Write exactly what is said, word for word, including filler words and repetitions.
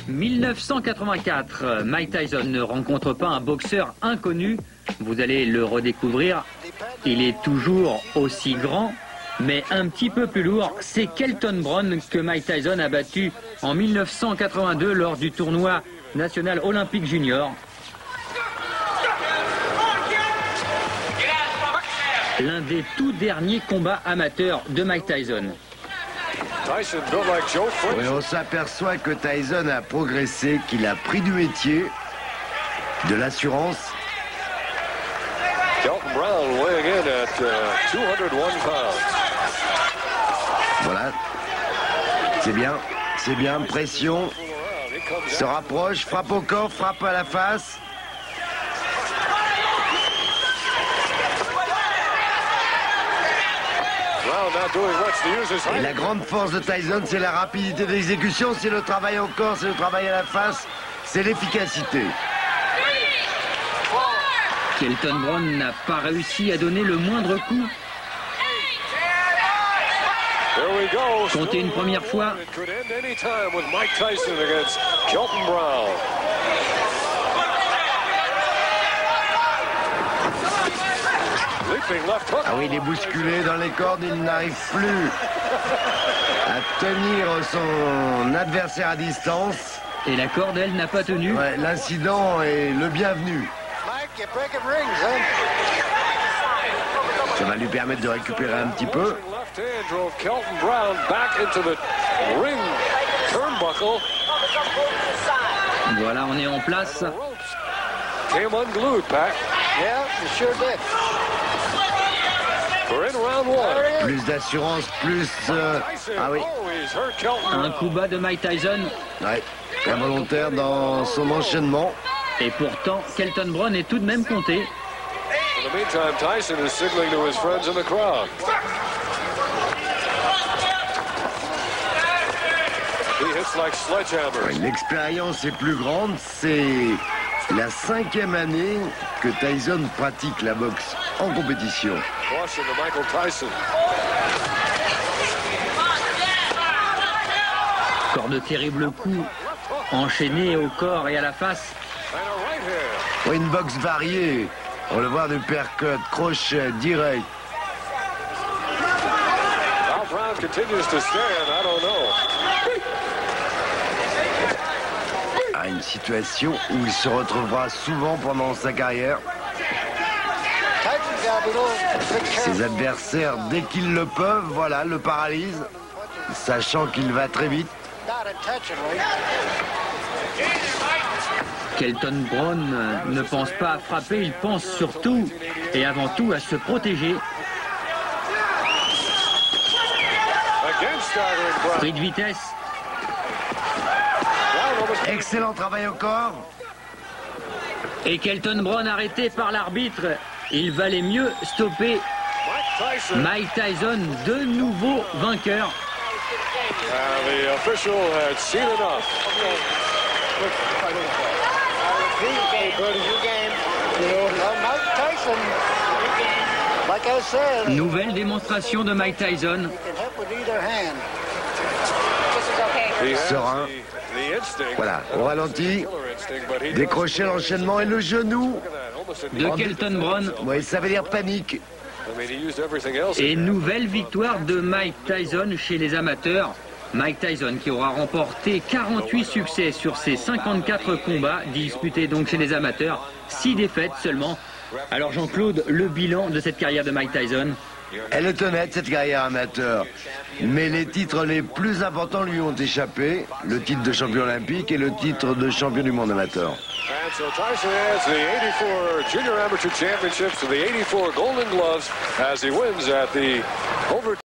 mille neuf cent quatre-vingt-quatre, Mike Tyson ne rencontre pas un boxeur inconnu. Vous allez le redécouvrir. Il est toujours aussi grand, mais un petit peu plus lourd. C'est Kelton Brown que Mike Tyson a battu en mille neuf cent quatre-vingt-deux lors du tournoi national olympique junior. L'un des tout derniers combats amateurs de Mike Tyson. Oui, on s'aperçoit que Tyson a progressé, qu'il a pris du métier, de l'assurance. Voilà, c'est bien, c'est bien, pression, se rapproche, frappe au corps, frappe à la face. Et la grande force de Tyson, c'est la rapidité d'exécution, c'est le travail au corps, c'est le travail à la face, c'est l'efficacité. Kelton Brown n'a pas réussi à donner le moindre coup. Comptez une première fois. Ah oui, il est bousculé dans les cordes, il n'arrive plus à tenir son adversaire à distance. Et la corde, elle, n'a pas tenu. Ouais, l'incident est le bienvenu. Ça va lui permettre de récupérer un petit peu. Voilà, on est en place. Plus d'assurance, plus... Euh... Ah oui. Un coup bas de Mike Tyson. Ouais, involontaire dans son enchaînement. Et pourtant, Kelton Brown est tout de même compté. L'expérience est plus grande, c'est la cinquième année que Tyson pratique la boxe en compétition. Encore de terribles coups enchaînés au corps et à la face. Une boxe variée. On le voit de percut, crochet, direct. À une situation où il se retrouvera souvent pendant sa carrière. Ses adversaires, dès qu'ils le peuvent, voilà, le paralysent, sachant qu'il va très vite. Kelton Brown ne pense pas à frapper, il pense surtout et avant tout à se protéger. Pris de vitesse. Excellent travail au corps. Et Kelton Brown arrêté par l'arbitre. Il valait mieux stopper Mike Tyson, de nouveau vainqueur. Nouvelle démonstration de Mike Tyson. Serein. Voilà, au ralenti. Décrocher l'enchaînement et le genou de Kelton Brown. Oui, ça veut dire panique. Et nouvelle victoire de Mike Tyson chez les amateurs. Mike Tyson qui aura remporté quarante-huit succès sur ses cinquante-quatre combats disputés donc chez les amateurs, six défaites seulement. Alors Jean-Claude, le bilan de cette carrière de Mike Tyson? Elle est honnête, cette carrière amateur. Mais les titres les plus importants lui ont échappé. Le titre de champion olympique et le titre de champion du monde amateur. And so Tyson adds the eighty-four Junior Amateur Championships to the eighty-four Golden Gloves as he wins at the over